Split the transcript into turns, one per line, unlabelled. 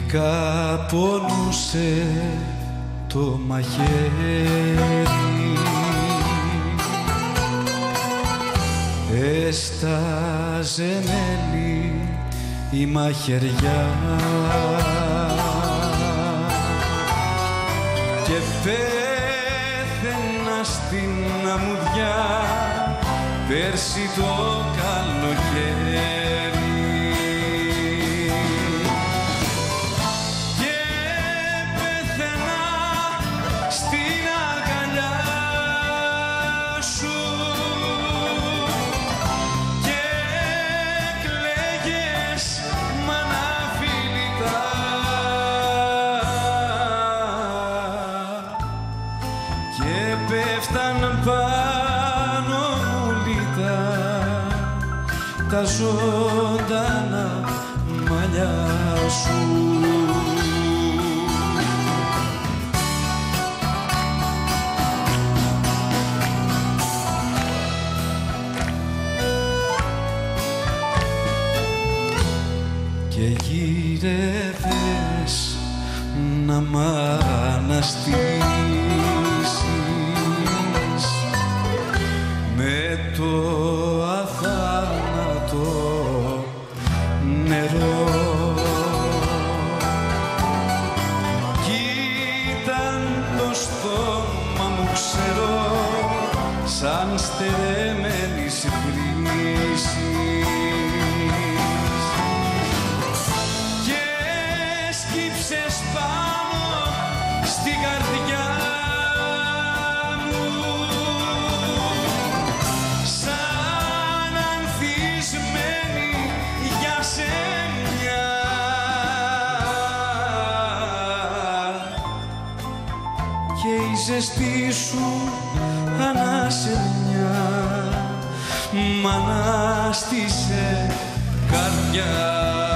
καπονούσε το μαχαίρι, έσταζε μέλι η μαχαιριά και πέθαινα στην αμμουδιά πέρσι το καλοκαίρι. Και πέθαινα στην αγκαλιά σου και κλαίγες μαναφιλιτά και πέφταν πάνω μου λίτα τα ζωντανά μαλλιά σου. Και γύρευες να μ' αναστήσεις με το αθάνατο νερό κι ήταν το στόμα μου ξερό σαν στερεμένης βρύσης και σκύψες πάνω στην καρδιά μου σαν ανθισμένη για σένια και η ζεστή σου ανασενιά μ' ανάστησε καρδιά.